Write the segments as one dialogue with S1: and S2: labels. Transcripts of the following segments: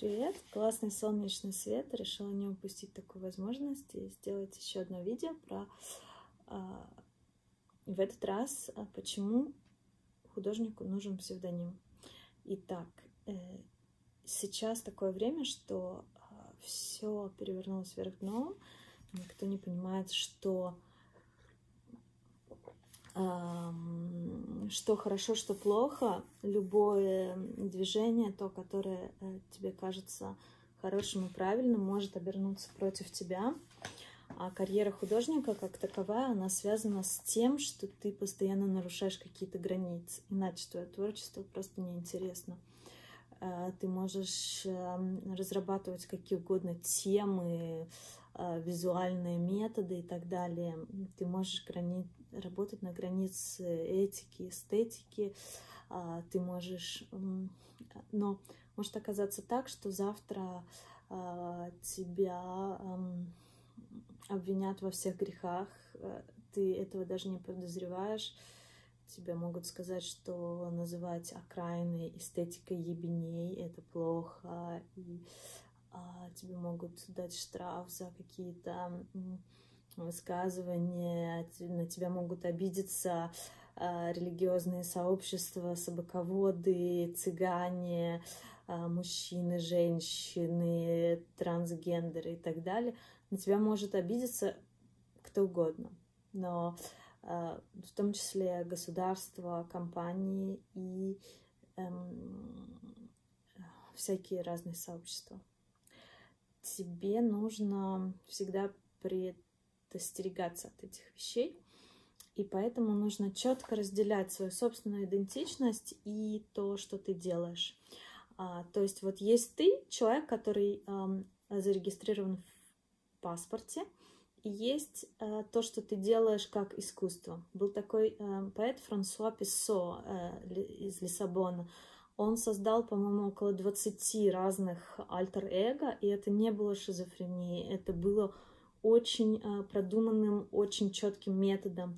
S1: Привет! Классный солнечный свет. Решила не упустить такую возможность и сделать еще одно видео про в этот раз, почему художнику нужен псевдоним. Итак, сейчас такое время, что все перевернулось вверх дном. Никто не понимает, что хорошо, что плохо. Любое движение, то, которое тебе кажется хорошим и правильным, может обернуться против тебя. А карьера художника, как таковая, она связана с тем, что ты постоянно нарушаешь какие-то границы. Иначе твое творчество просто неинтересно. Ты можешь разрабатывать какие угодно темы, визуальные методы и так далее. Ты можешь работать на границе этики, эстетики. Ты можешь... Но может оказаться так, что завтра тебя обвинят во всех грехах. Ты этого даже не подозреваешь. Тебе могут сказать, что называть окраины эстетикой ебеней — это плохо. И тебе могут дать штраф за какие-то высказывания, на тебя могут обидеться религиозные сообщества, собаководы, цыгане, мужчины, женщины, трансгендеры и так далее. На тебя может обидеться кто угодно, но в том числе государства, компании и всякие разные сообщества. Тебе нужно всегда предостерегаться от этих вещей, и поэтому нужно четко разделять свою собственную идентичность и то, что ты делаешь. То есть вот есть ты, человек, который зарегистрирован в паспорте, и есть то, что ты делаешь как искусство. Был такой поэт Франсуа Писсо из Лиссабона. Он создал, по-моему, около 20 разных альтер-эго, и это не было шизофренией, это было очень продуманным, очень четким методом.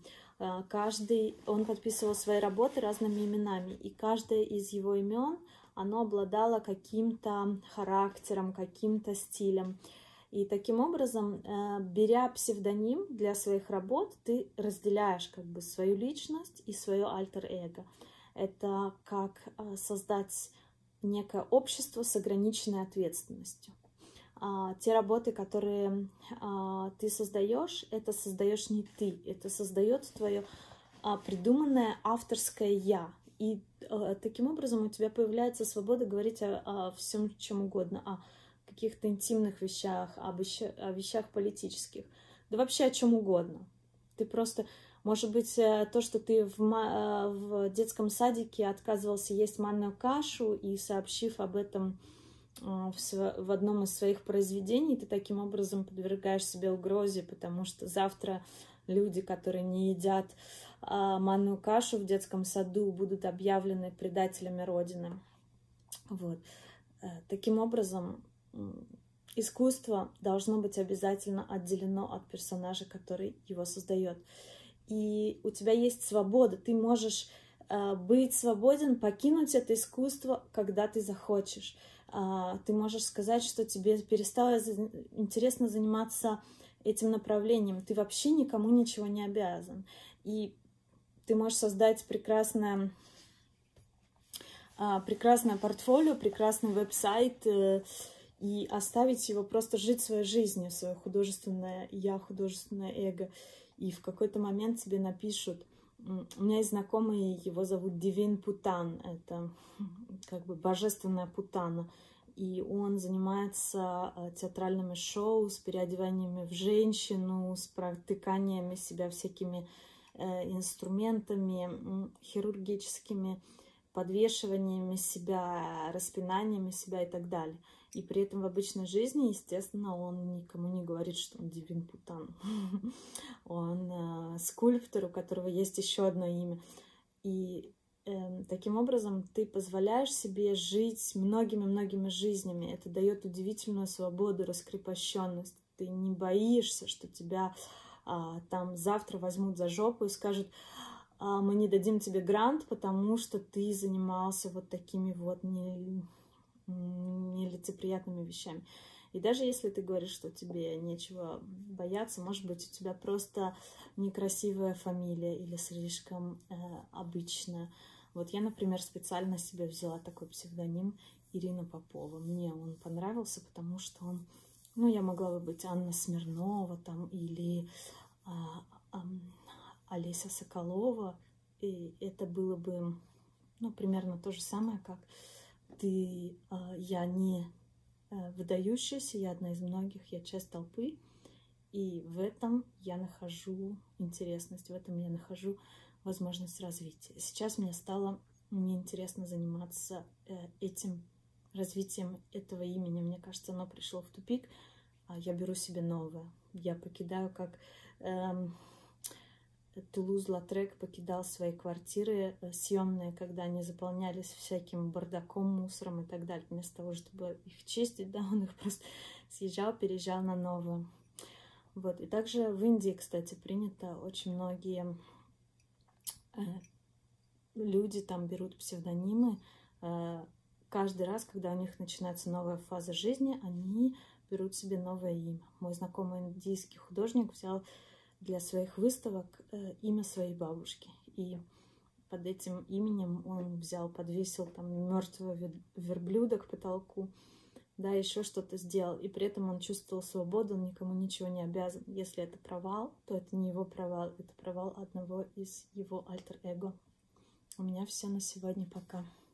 S1: Он подписывал свои работы разными именами, и каждое из его имен, оно обладало каким-то характером, каким-то стилем. И таким образом, беря псевдоним для своих работ, ты разделяешь как бы свою личность и свое альтер-эго. Это как создать некое общество с ограниченной ответственностью. Те работы, которые ты создаешь, это создаешь не ты, это создает твое придуманное авторское «я». И таким образом у тебя появляется свобода говорить о всем, чем угодно, о каких-то интимных вещах, о вещах политических, да вообще о чем угодно. Ты просто... Может быть, то, что ты в детском садике отказывался есть манную кашу, и сообщив об этом в одном из своих произведений, ты таким образом подвергаешь себе угрозе, потому что завтра люди, которые не едят манную кашу в детском саду, будут объявлены предателями Родины. Вот. Таким образом, искусство должно быть обязательно отделено от персонажа, который его создает. И у тебя есть свобода, ты можешь быть свободен, покинуть это искусство, когда ты захочешь. Ты можешь сказать, что тебе перестало интересно заниматься этим направлением. Ты вообще никому ничего не обязан. И ты можешь создать прекрасное портфолио, прекрасный веб-сайт и оставить его просто жить своей жизнью, свое художественное я, художественное эго. И в какой-то момент тебе напишут, у меня есть знакомый, его зовут Дивин Путан, это как бы божественная путана, и он занимается театральными шоу с переодеваниями в женщину, с протыканиями себя всякими инструментами хирургическими, подвешиваниями себя, распинаниями себя и так далее. И при этом в обычной жизни, естественно, он никому не говорит, что он Дивин Путан. Он скульптор, у которого есть еще одно имя. И таким образом ты позволяешь себе жить многими-многими жизнями. Это дает удивительную свободу, раскрепощенность. Ты не боишься, что тебя там завтра возьмут за жопу и скажут: мы не дадим тебе грант, потому что ты занимался вот такими вот нелицеприятными вещами. И даже если ты говоришь, что тебе нечего бояться, может быть, у тебя просто некрасивая фамилия или слишком обычная. Вот я, например, специально себе взяла такой псевдоним Ирина Попова. Мне он понравился, потому что он, ну, я могла бы быть Анна Смирнова там или Олеся Соколова, и это было бы, ну, примерно то же самое, как я не выдающаяся, я одна из многих, я часть толпы, и в этом я нахожу интересность, в этом я нахожу возможность развития. Сейчас мне стало неинтересно заниматься этим развитием этого имени. Мне кажется, оно пришло в тупик, а я беру себе новое. Я покидаю, как Тулуз-Латрек покидал свои квартиры съемные, когда они заполнялись всяким бардаком, мусором и так далее. Вместо того, чтобы их чистить, да, он их просто съезжал, переезжал на новое. Вот. И также в Индии, кстати, принято, очень многие люди там берут псевдонимы. Каждый раз, когда у них начинается новая фаза жизни, они берут себе новое имя. Мой знакомый индийский художник взял для своих выставок имя своей бабушки. И под этим именем он подвесил там мертвого верблюда к потолку, да, еще что-то сделал. И при этом он чувствовал свободу, он никому ничего не обязан. Если это провал, то это не его провал, это провал одного из его альтер-эго. У меня все на сегодня, пока.